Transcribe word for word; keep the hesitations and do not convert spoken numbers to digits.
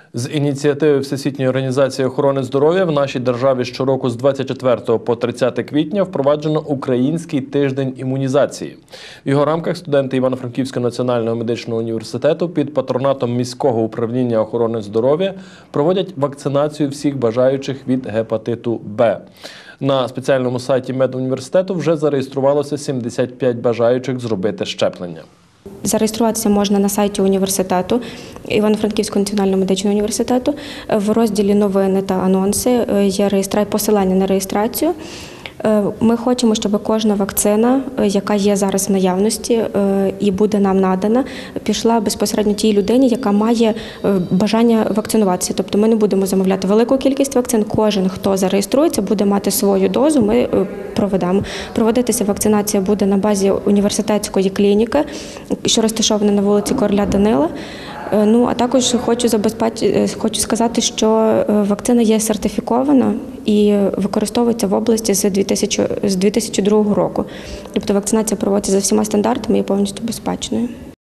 З ініціативи Всесвітньої організації охорони здоров'я в нашій державі щороку з двадцять четвертого по тридцяте квітня впроваджено Український тиждень імунізації. В його рамках студенти Івано-Франківського національного медичного університету під патронатом міського управління охорони здоров'я проводять вакцинацію всіх бажаючих від гепатиту Б. На спеціальному сайті медуніверситету вже зареєструвалося сімдесят п'ять бажаючих зробити щеплення. Зареєструватися можна на сайті університету, Івано-Франківського національного медичного університету. В розділі «Новини та анонси» є посилання на реєстрацію. Ми хочемо, щоб кожна вакцина, яка є зараз в наявності і буде нам надана, пішла безпосередньо тій людині, яка має бажання вакцинуватися. Тобто ми не будемо замовляти велику кількість вакцин, кожен, хто зареєструється, буде мати свою дозу, ми проведемо. Проводитися вакцинація буде на базі університетської клініки, що розташована на вулиці Короля Данила. Ну, а також хочу забезпечити, хочу сказати, що вакцина є сертифікована і використовується в області з дві тисячі другого року. Тобто вакцинація проводиться за всіма стандартами і повністю безпечною.